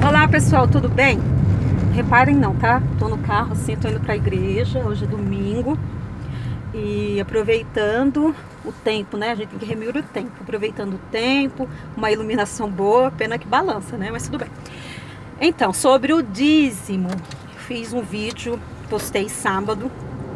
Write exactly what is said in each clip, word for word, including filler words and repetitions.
Olá pessoal, tudo bem? Reparem não, tá? Tô no carro assim, tô indo pra igreja, hoje é domingo. E aproveitando o tempo, né? A gente tem que remir o tempo. Aproveitando o tempo, uma iluminação boa, pena que balança, né? Mas tudo bem. Então, sobre o dízimo, fiz um vídeo, postei sábado,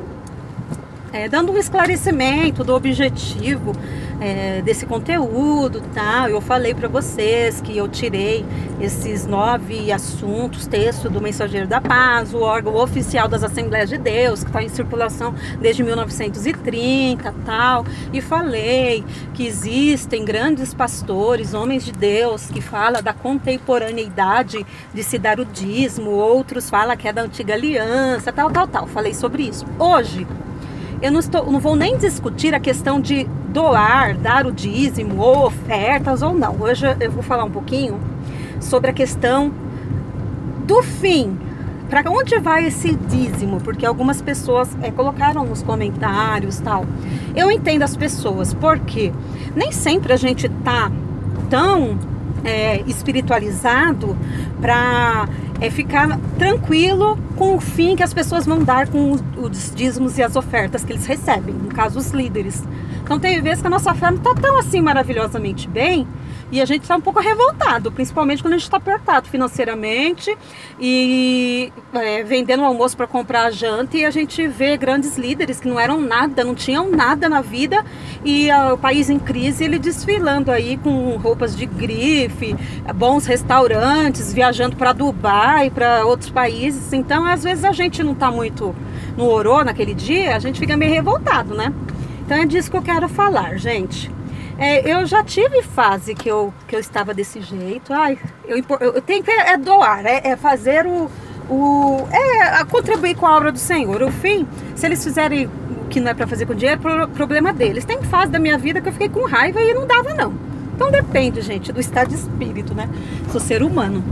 é, dando um esclarecimento do objetivo é, desse conteúdo, tá? Eu falei para vocês que eu tirei esses nove assuntos, texto do Mensageiro da Paz, o órgão oficial das Assembleias de Deus, que está em circulação desde mil novecentos e trinta, tal, e falei que existem grandes pastores, homens de Deus, que falam da contemporaneidade de se dar o dízimo, outros falam que é da antiga aliança, tal, tal, tal. Falei sobre isso. Hoje, eu não, estou, não vou nem discutir a questão de doar, dar o dízimo, ou ofertas ou não. Hoje eu vou falar um pouquinho sobre a questão do fim. Para onde vai esse dízimo? Porque algumas pessoas é, colocaram nos comentários tal. Eu entendo as pessoas, porque nem sempre a gente tá tão é, espiritualizado para é, ficar tranquilo com o fim que as pessoas vão dar com os, os dízimos e as ofertas que eles recebem, no caso os líderes. Então tem vezes que a nossa fé não está tão assim maravilhosamente bem e a gente está um pouco revoltado, principalmente quando a gente está apertado financeiramente e é, vendendo o almoço para comprar a janta, e a gente vê grandes líderes que não eram nada, não tinham nada na vida, e a, o país em crise, ele desfilando aí com roupas de grife, bons restaurantes, viajando para Dubai, para outros países. Então às vezes a gente não está muito no orô naquele dia, a gente fica meio revoltado, né? Então é disso que eu quero falar, gente. É, eu já tive fase que eu, que eu estava desse jeito. Ai, eu, eu tenho que é doar, é, é fazer o, o é contribuir com a obra do Senhor. O fim, se eles fizerem o que não é para fazer com dinheiro, é problema deles. Tem fase da minha vida que eu fiquei com raiva e não dava não. Então depende, gente, do estado de espírito, né? Sou ser humano.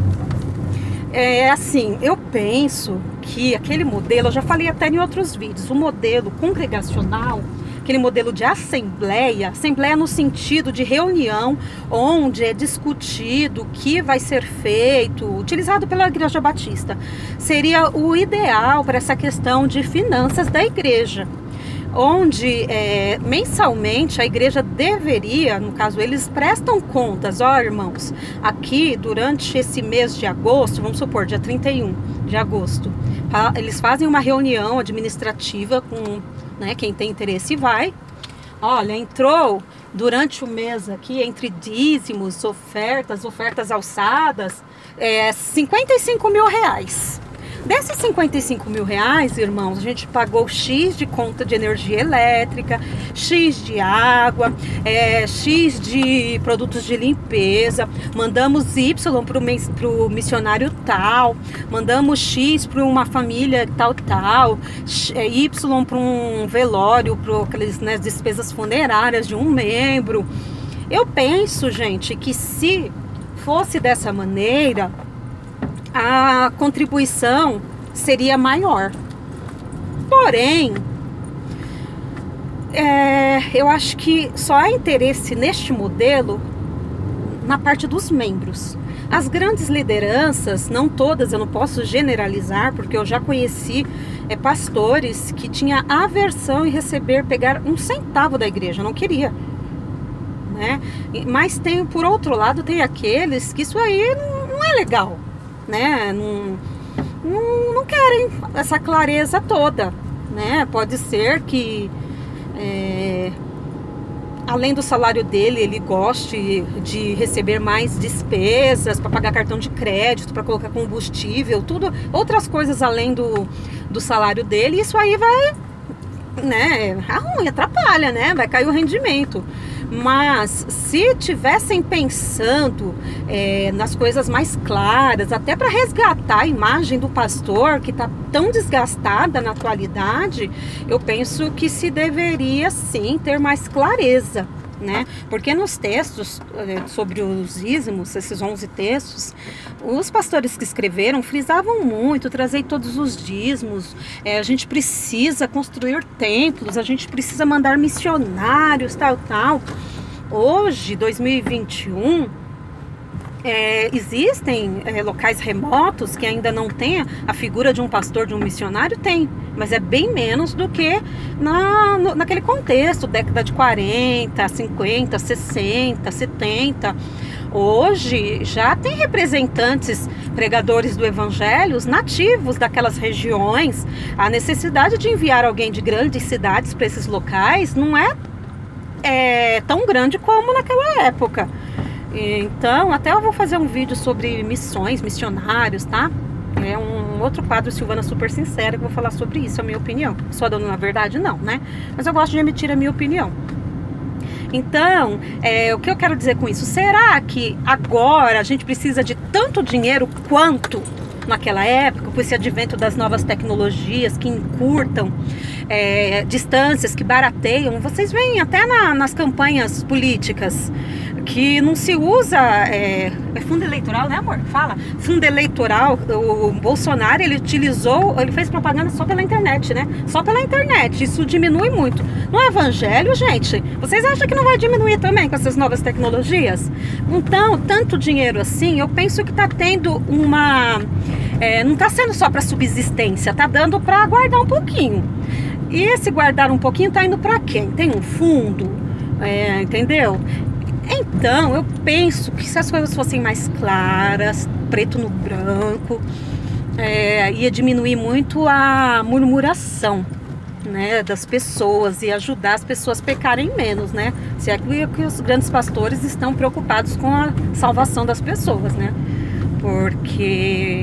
É assim, eu penso que aquele modelo, eu já falei até em outros vídeos, o modelo congregacional, aquele modelo de assembleia, assembleia no sentido de reunião, onde é discutido o que vai ser feito, utilizado pela Igreja Batista, seria o ideal para essa questão de finanças da igreja, onde é, mensalmente a igreja deveria, no caso eles prestam contas, ó irmãos, aqui durante esse mês de agosto, vamos supor, dia trinta e um de agosto, eles fazem uma reunião administrativa com, né, quem tem interesse vai, olha, entrou durante o mês aqui, entre dízimos, ofertas, ofertas alçadas, é, cinquenta e cinco mil reais. Desses cinquenta e cinco mil reais, irmãos, a gente pagou X de conta de energia elétrica, X de água, é, X de produtos de limpeza, mandamos Y para o missionário tal, mandamos X para uma família tal, tal, Y para um velório, para aquelas, né, despesas funerárias de um membro. Eu penso, gente, que se fosse dessa maneira, a contribuição seria maior. Porém, é, eu acho que só há interesse neste modelo na parte dos membros. As grandes lideranças, não todas, eu não posso generalizar, porque eu já conheci é, pastores que tinham aversão em receber, pegar um centavo da igreja, não queria, né? Mas tem, por outro lado, tem aqueles que isso aí não, não é legal, né? Não, não, não querem essa clareza toda, né? Pode ser que é, além do salário dele, ele goste de receber mais despesas para pagar cartão de crédito, para colocar combustível, tudo, outras coisas além do, do salário dele. Isso aí vai, né, é ruim, atrapalha, né? Vai cair o rendimento. Mas se tivessem pensando é, nas coisas mais claras, até para resgatar a imagem do pastor que está tão desgastada na atualidade, eu penso que se deveria sim ter mais clareza, né? Porque nos textos é, sobre os dízimos, esses onze textos, os pastores que escreveram frisavam muito, trazer todos os dízimos, é, a gente precisa construir templos, a gente precisa mandar missionários, tal, tal. Hoje, dois mil e vinte e um, É, existem é, locais remotos que ainda não tem a figura de um pastor, de um missionário, tem, mas é bem menos do que na, no, naquele contexto, década de quarenta, cinquenta, sessenta, setenta. Hoje já tem representantes, pregadores do evangelho, nativos daquelas regiões. A necessidade de enviar alguém de grandes cidades para esses locais não é, é tão grande como naquela época. Então, até eu vou fazer um vídeo sobre missões, missionários, tá? É um outro quadro, Silvana Super Sincera, que eu vou falar sobre isso, a minha opinião. Só dando na verdade, não, né? Mas eu gosto de emitir a minha opinião. Então, é, o que eu quero dizer com isso? Será que agora a gente precisa de tanto dinheiro quanto naquela época, com esse advento das novas tecnologias que encurtam é, distâncias, que barateiam? Vocês veem até na, nas campanhas políticas que não se usa é, é fundo eleitoral, né, amor? Fala, fundo eleitoral. O Bolsonaro, ele utilizou, ele fez propaganda só pela internet, né? Só pela internet. Isso diminui muito. No evangelho, gente, vocês acham que não vai diminuir também com essas novas tecnologias? Então, tanto dinheiro assim, eu penso que tá tendo uma é, não tá sendo só para subsistência, tá dando para guardar um pouquinho. E esse guardar um pouquinho tá indo para quem? Tem um fundo, é, entendeu? Então, eu penso que se as coisas fossem mais claras, preto no branco, é, ia diminuir muito a murmuração, né, das pessoas e ajudar as pessoas a pecarem menos, né? Se é que, que os grandes pastores estão preocupados com a salvação das pessoas, né? Porque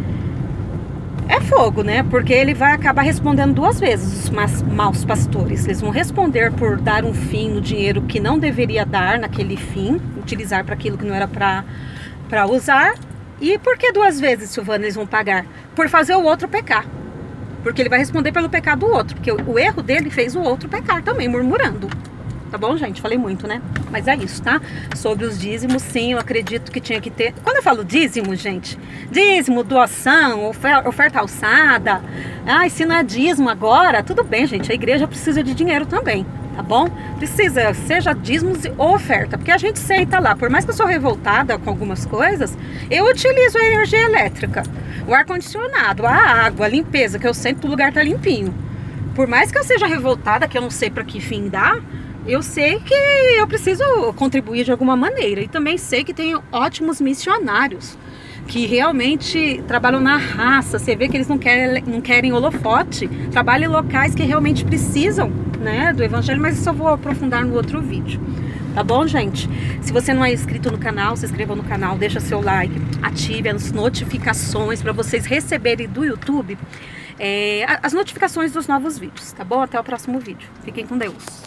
é fogo, né? Porque ele vai acabar respondendo duas vezes, os maus pastores. Eles vão responder por dar um fim no dinheiro que não deveria dar naquele fim, utilizar para aquilo que não era para para usar. E por que duas vezes, Silvana, eles vão pagar? Por fazer o outro pecar. Porque ele vai responder pelo pecado do outro. Porque o erro dele fez o outro pecar também, murmurando. Tá bom, gente? Falei muito, né? Mas é isso, tá? Sobre os dízimos, sim, eu acredito que tinha que ter... Quando eu falo dízimo, gente, dízimo, doação, oferta alçada... Ai, se não é dízimo agora, tudo bem, gente. A igreja precisa de dinheiro também, tá bom? Precisa, seja dízimos ou oferta. Porque a gente senta lá, por mais que eu sou revoltada com algumas coisas, eu utilizo a energia elétrica, o ar-condicionado, a água, a limpeza, que eu sento, o lugar tá limpinho. Por mais que eu seja revoltada, que eu não sei para que fim dá, eu sei que eu preciso contribuir de alguma maneira. E também sei que tem ótimos missionários que realmente trabalham na raça. Você vê que eles não querem, não querem holofote. Trabalham em locais que realmente precisam, né, do evangelho. Mas isso eu vou aprofundar no outro vídeo. Tá bom, gente? Se você não é inscrito no canal, se inscreva no canal, deixa seu like, ative as notificações para vocês receberem do YouTube é, as notificações dos novos vídeos, tá bom? Até o próximo vídeo. Fiquem com Deus.